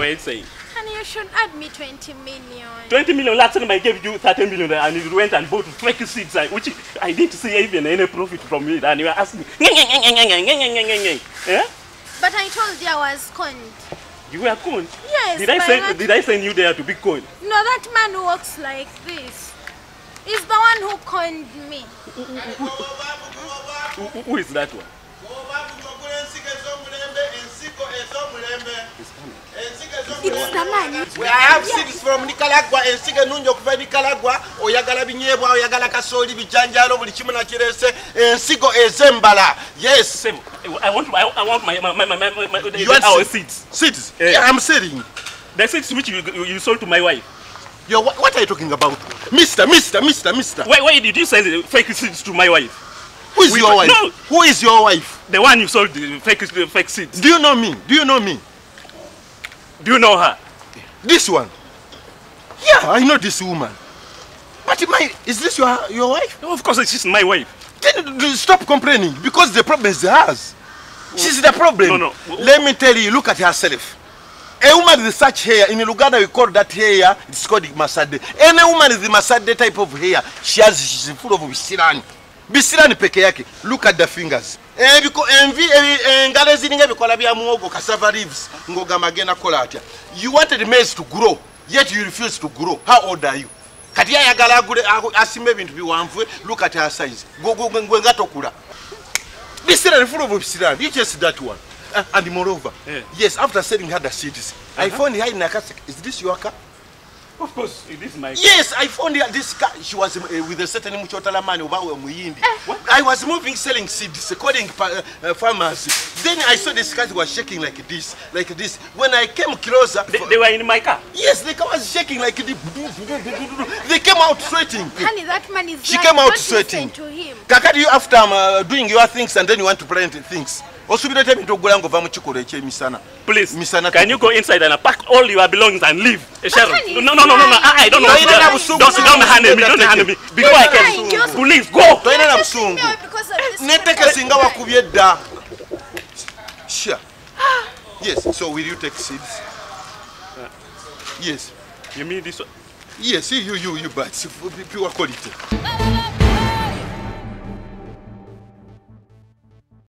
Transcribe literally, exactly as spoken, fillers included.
were you saying? And you should add me twenty million. twenty million. Last time I gave you thirty million and you went and bought fake seeds, which I didn't see even any profit from it. And you were asking, yeah? But I told you I was conned. You were conned? Yes. Did I send Did I send you there to be conned? No, that man who walks like this is the one who conned me. Who, who, who, who is that one? It's the man. We have seeds from Nicaragua and Siga Nunyo from Nicaragua, Oyagala Binyeba, Oyagala Kasoli, Bijanjalo, Chimana Chirese, and Sigo Ezembala. Yes. I want I, I want my my my my, my, my you want our seeds. Seeds? Yeah. Yeah, I'm selling. The seeds which you, you sold to my wife. Yo, what, what are you talking about? Mister, Mister, Mister, Mister. Why, why did you sell fake seeds to my wife? Who is we, your wife? No. Who is your wife? The one you sold the fake, the fake seeds. Do you know me? Do you know me? Do you know her? This one? Yeah, I know this woman. But my, is this your your wife? No, of course, she's my wife. Then stop complaining because the problem is hers. She's the problem. No, no. Let me tell you, look at herself. A woman with such hair, in Luganda we call that hair, it's called Masade. Any woman with the Masade type of hair, she has, she's full of bisirani. Bisirani peke yake. Look at the fingers. Eh, because envy, eh, ngalezi ninge bikola bya muogo, cassava leaves, ngoga magena kola atya. You wanted maize to grow, yet you refuse to grow. How old are you? Katia yagala agule asime bintu biwanvwe. Look at her size. Go go go ngatokula. Bisirani full of bisirani. You just that one. Uh, and moreover, yeah. Yes, after selling her the seeds, uh-huh. I found her in a car. Is this your car? Of course, it is my car. Yes, I found her this car. She was uh, with a certain Muchotala man over Muyindi. Uh, I was moving, selling seeds, calling uh, uh, farmers. Then I saw this car was shaking like this, like this. When I came closer, they, they were in my car. Yes, the car was shaking like this. They came out sweating. Honey, that man is. She like, came out sweating. To him. Kakadi, you after um, uh, doing your things and then you want to plant things. Please, Misana, can you go inside and pack all your belongings and leave? No, no, no, no, no, I don't know. Don't, don't hand me, don't hand me. Before I can, police, go. Sure. Yes, so will you take seeds? Yes. You mean this one? Yes, you, you, you, but pure quality.